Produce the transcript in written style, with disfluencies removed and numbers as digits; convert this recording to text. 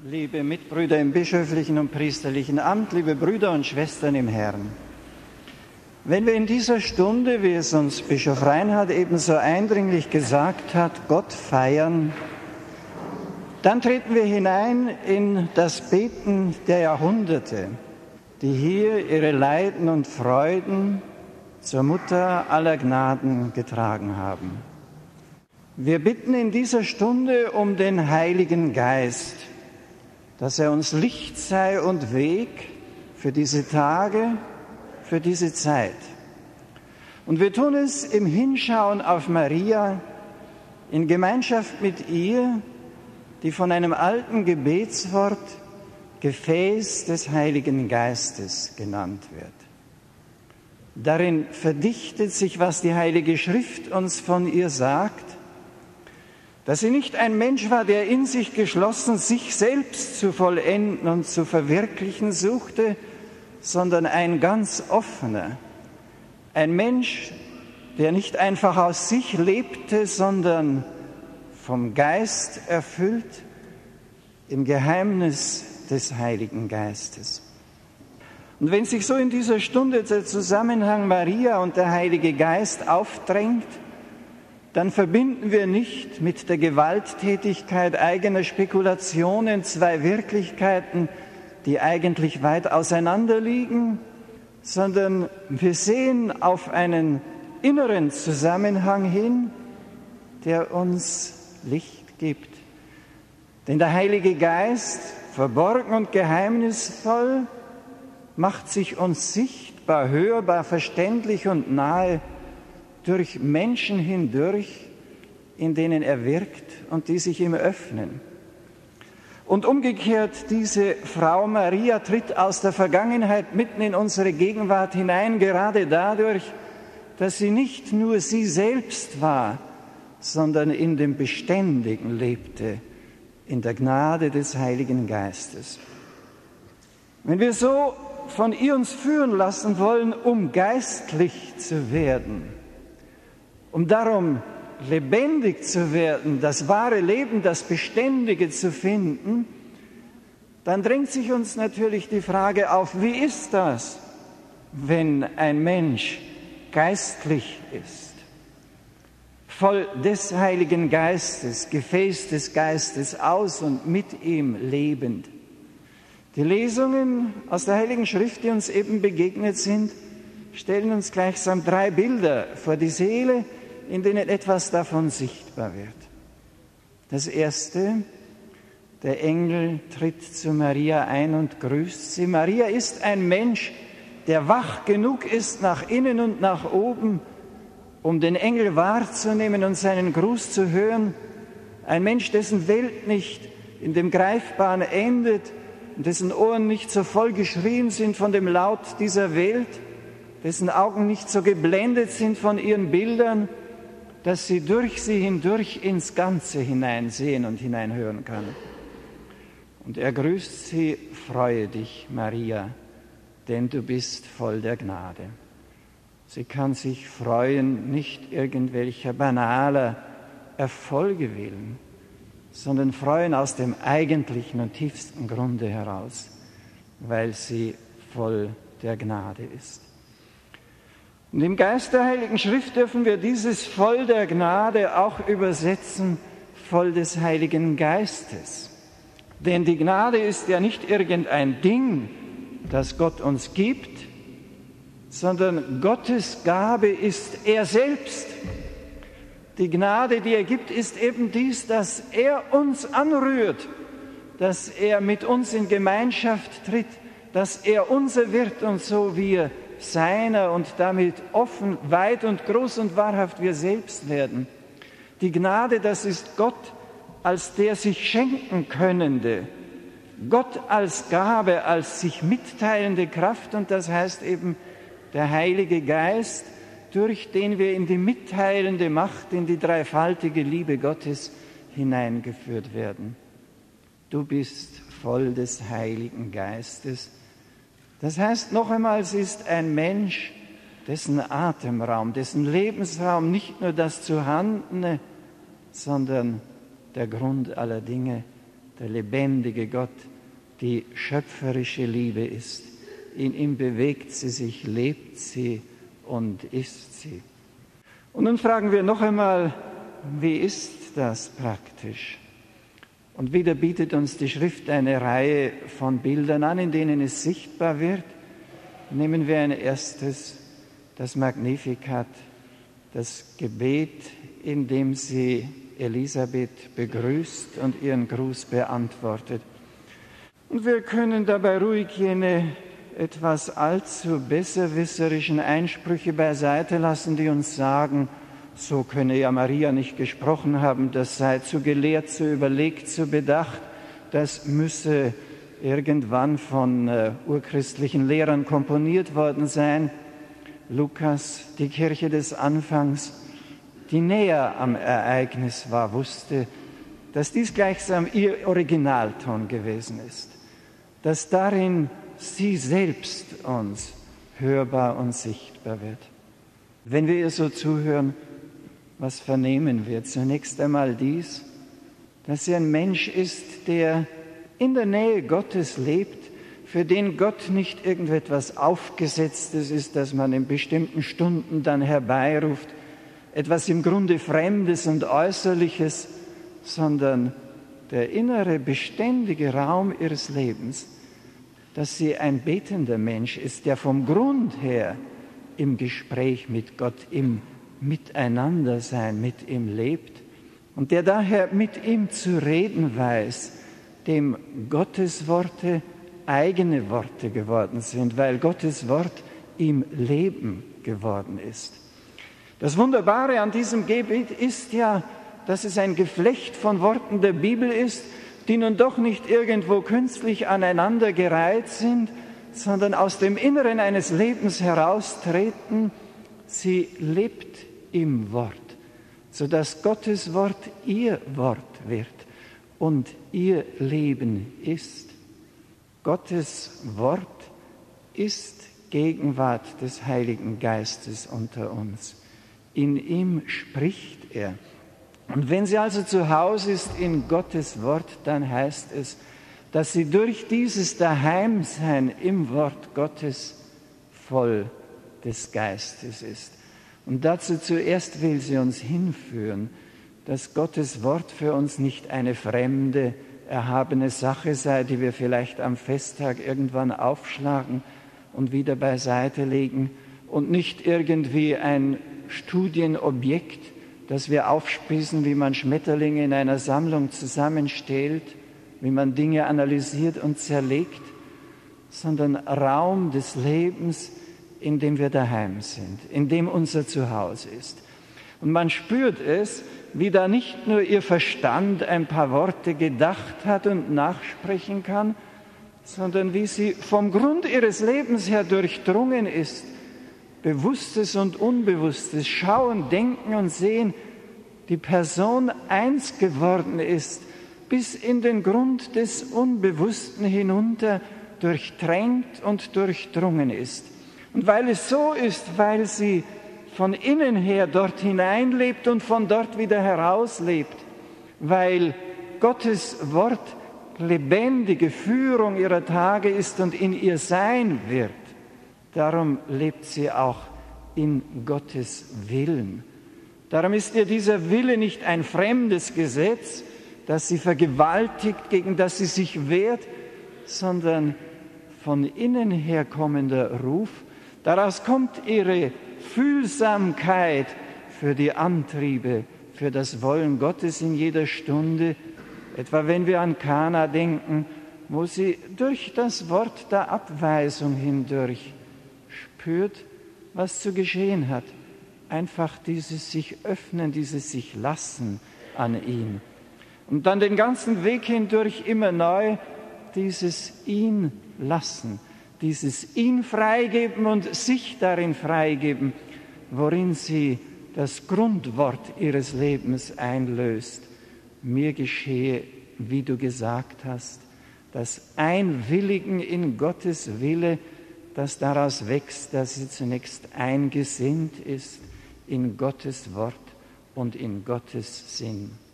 Liebe Mitbrüder im bischöflichen und priesterlichen Amt, liebe Brüder und Schwestern im Herrn. Wenn wir in dieser Stunde, wie es uns Bischof Reinhard ebenso eindringlich gesagt hat, Gott feiern, dann treten wir hinein in das Beten der Jahrhunderte, die hier ihre Leiden und Freuden zur Mutter aller Gnaden getragen haben. Wir bitten in dieser Stunde um den Heiligen Geist, dass er uns Licht sei und Weg für diese Tage, für diese Zeit. Und wir tun es im Hinschauen auf Maria, in Gemeinschaft mit ihr, die von einem alten Gebetswort Gefäß des Heiligen Geistes genannt wird. Darin verdichtet sich, was die Heilige Schrift uns von ihr sagt, dass sie nicht ein Mensch war, der in sich geschlossen sich selbst zu vollenden und zu verwirklichen suchte, sondern ein ganz offener, ein Mensch, der nicht einfach aus sich lebte, sondern vom Geist erfüllt im Geheimnis des Heiligen Geistes. Und wenn sich so in dieser Stunde der Zusammenhang Maria und der Heilige Geist aufdrängt, dann verbinden wir nicht mit der Gewalttätigkeit eigener Spekulationen zwei Wirklichkeiten, die eigentlich weit auseinander liegen, sondern wir sehen auf einen inneren Zusammenhang hin, der uns Licht gibt. Denn der Heilige Geist, verborgen und geheimnisvoll, macht sich uns sichtbar, hörbar, verständlich und nahe durch Menschen hindurch, in denen er wirkt und die sich ihm öffnen. Und umgekehrt, diese Frau Maria tritt aus der Vergangenheit mitten in unsere Gegenwart hinein, gerade dadurch, dass sie nicht nur sie selbst war, sondern in dem Beständigen lebte, in der Gnade des Heiligen Geistes. Wenn wir so von ihr uns führen lassen wollen, um geistlich zu werden, um darum lebendig zu werden, das wahre Leben, das Beständige zu finden, dann drängt sich uns natürlich die Frage auf, wie ist das, wenn ein Mensch geistlich ist, voll des Heiligen Geistes, Gefäß des Geistes, aus und mit ihm lebend. Die Lesungen aus der Heiligen Schrift, die uns eben begegnet sind, stellen uns gleichsam drei Bilder vor die Seele, in denen etwas davon sichtbar wird. Das erste, der Engel tritt zu Maria ein und grüßt sie. Maria ist ein Mensch, der wach genug ist nach innen und nach oben, um den Engel wahrzunehmen und seinen Gruß zu hören. Ein Mensch, dessen Welt nicht in dem Greifbaren endet und dessen Ohren nicht so voll geschrien sind von dem Laut dieser Welt, dessen Augen nicht so geblendet sind von ihren Bildern, dass sie durch sie hindurch ins Ganze hineinsehen und hineinhören kann. Und er grüßt sie: Freue dich, Maria, denn du bist voll der Gnade. Sie kann sich freuen, nicht irgendwelcher banaler Erfolge willen, sondern freuen aus dem eigentlichen und tiefsten Grunde heraus, weil sie voll der Gnade ist. Und im Geist der Heiligen Schrift dürfen wir dieses voll der Gnade auch übersetzen, voll des Heiligen Geistes. Denn die Gnade ist ja nicht irgendein Ding, das Gott uns gibt, sondern Gottes Gabe ist er selbst. Die Gnade, die er gibt, ist eben dies, dass er uns anrührt, dass er mit uns in Gemeinschaft tritt, dass er unser wird und so wir seiner und damit offen, weit und groß und wahrhaft wir selbst werden. Die Gnade, das ist Gott als der sich schenken Könnende, Gott als Gabe, als sich mitteilende Kraft, und das heißt eben der Heilige Geist, durch den wir in die mitteilende Macht, in die dreifaltige Liebe Gottes hineingeführt werden. Du bist voll des Heiligen Geistes. Das heißt noch einmal, es ist ein Mensch, dessen Atemraum, dessen Lebensraum nicht nur das Zuhandene, sondern der Grund aller Dinge der lebendige Gott, die schöpferische Liebe ist. In ihm bewegt sie sich, lebt sie und ist sie. Und nun fragen wir noch einmal, wie ist das praktisch? Und wieder bietet uns die Schrift eine Reihe von Bildern an, in denen es sichtbar wird. Nehmen wir ein erstes, das Magnificat, das Gebet, in dem sie Elisabeth begrüßt und ihren Gruß beantwortet. Und wir können dabei ruhig jene etwas allzu besserwisserischen Einsprüche beiseite lassen, die uns sagen, so könne ja Maria nicht gesprochen haben, das sei zu gelehrt, zu überlegt, zu bedacht, das müsse irgendwann von urchristlichen Lehrern komponiert worden sein. Lukas, die Kirche des Anfangs, die näher am Ereignis war, wusste, dass dies gleichsam ihr Originalton gewesen ist, dass darin sie selbst uns hörbar und sichtbar wird. Wenn wir ihr so zuhören, was vernehmen wir? Zunächst einmal dies, dass sie ein Mensch ist, der in der Nähe Gottes lebt, für den Gott nicht irgendetwas Aufgesetztes ist, das man in bestimmten Stunden dann herbeiruft, etwas im Grunde Fremdes und Äußerliches, sondern der innere, beständige Raum ihres Lebens, dass sie ein betender Mensch ist, der vom Grund her im Gespräch mit Gott, im Miteinandersein mit ihm lebt und der daher mit ihm zu reden weiß, dem Gottes Worte eigene Worte geworden sind, weil Gottes Wort ihm Leben geworden ist. Das Wunderbare an diesem Gebet ist ja, dass es ein Geflecht von Worten der Bibel ist, die nun doch nicht irgendwo künstlich aneinandergereiht sind, sondern aus dem Inneren eines Lebens heraustreten. Sie lebt im Wort, sodass Gottes Wort ihr Wort wird und ihr Leben ist. Gottes Wort ist Gegenwart des Heiligen Geistes unter uns. In ihm spricht er. Und wenn sie also zu Hause ist in Gottes Wort, dann heißt es, dass sie durch dieses Daheimsein im Wort Gottes voll des Geistes ist. Und dazu zuerst will sie uns hinführen, dass Gottes Wort für uns nicht eine fremde, erhabene Sache sei, die wir vielleicht am Festtag irgendwann aufschlagen und wieder beiseite legen und nicht irgendwie ein Studienobjekt, das wir aufspießen, wie man Schmetterlinge in einer Sammlung zusammenstellt, wie man Dinge analysiert und zerlegt, sondern Raum des Lebens, in dem wir daheim sind, in dem unser Zuhause ist. Und man spürt es, wie da nicht nur ihr Verstand ein paar Worte gedacht hat und nachsprechen kann, sondern wie sie vom Grund ihres Lebens her durchdrungen ist, Bewusstes und Unbewusstes, Schauen, Denken und Sehen, die Person eins geworden ist, bis in den Grund des Unbewussten hinunter durchtränkt und durchdrungen ist. Und weil es so ist, weil sie von innen her dort hineinlebt und von dort wieder herauslebt, weil Gottes Wort lebendige Führung ihrer Tage ist und in ihr sein wird, darum lebt sie auch in Gottes Willen. Darum ist ihr dieser Wille nicht ein fremdes Gesetz, das sie vergewaltigt, gegen das sie sich wehrt, sondern von innen herkommender Ruf. Daraus kommt ihre Fühlsamkeit für die Antriebe, für das Wollen Gottes in jeder Stunde, etwa wenn wir an Kana denken, wo sie durch das Wort der Abweisung hindurch spürt, was zu geschehen hat. Einfach dieses sich öffnen, dieses sich lassen an ihn. Und dann den ganzen Weg hindurch immer neu dieses ihn lassen, dieses ihn freigeben und sich darin freigeben, worin sie das Grundwort ihres Lebens einlöst. Mir geschehe, wie du gesagt hast, das Einwilligen in Gottes Wille, das daraus wächst, dass sie zunächst eingesinnt ist in Gottes Wort und in Gottes Sinn.